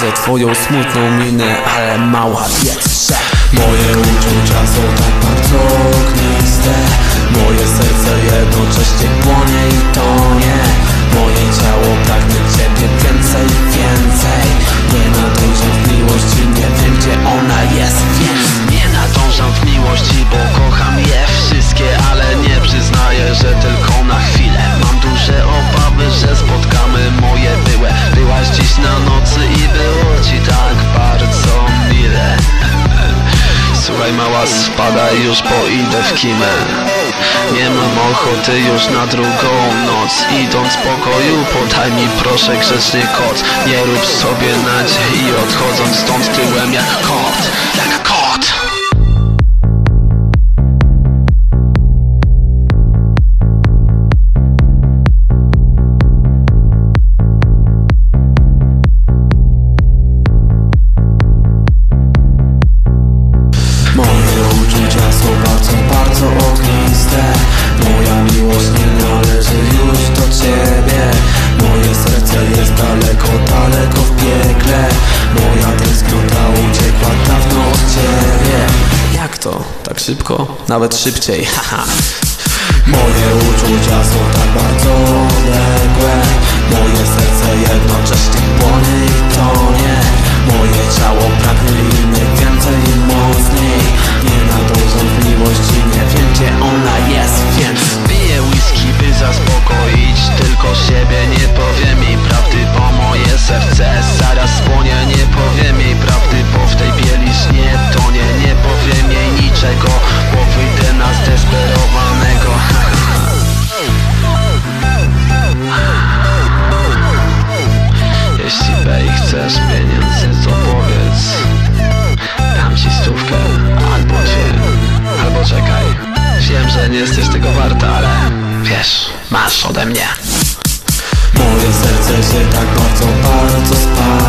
widzę twoją smutną minę, ale mała wiesz, że moje uczucia są tak bardzo ogniste. Moje serce jednocześnie płonie i tonie. Moje ciało pragnie ciebie więcej, więcej. Nie nadążam w miłości, nie wiem gdzie ona jest, więc nie nadążam w miłości, bo kocham je wszystkie, ale nie przyznaję, że tylko na chwilę. Mam duże obawy, że spotkamy moje byłe. Byłaś dziś na nocy i było ci tak bardzo mile. Słuchaj mała, spadaj już, bo idę w kimę. Nie mam ochoty już na drugą noc. Idąc z pokoju, podaj mi proszę grzecznie koc. Nie rób sobie nadziei, odchodząc stąd tyłem jak kot. Jak kot. moje uczucia są bardzo, bardzo ogniste. Moja miłość nie należy już do ciebie. Moje serce jest daleko, daleko w piekle. Moja tęsknota uciekła dawno od ciebie. Jak to? Tak szybko? Nawet szybciej, haha. Moje uczucia są tak bardzo odległe. Moje serce jednocześnie płonie i tonie. Moje ciało pragnie innych więcej i mocniej. Nie nadążam w miłości, nie wiem gdzie ona jest, więc piję whisky, by zaspokoić tylko siebie. Nie powiem jej prawdy, bo moje serce zaraz spłonie. Nie powiem jej prawdy, bo w tej bieliźnie tonie. Nie powiem jej niczego, bo wyjdę na zdesperowanego. Jeśli bej chcesz pieniędzy, to powiedz. Dam ci 100 albo 2, albo czekaj. Wiem, że nie jesteś tego warta, ale wiesz, masz ode mnie. Moje serce się tak bardzo, bardzo spala.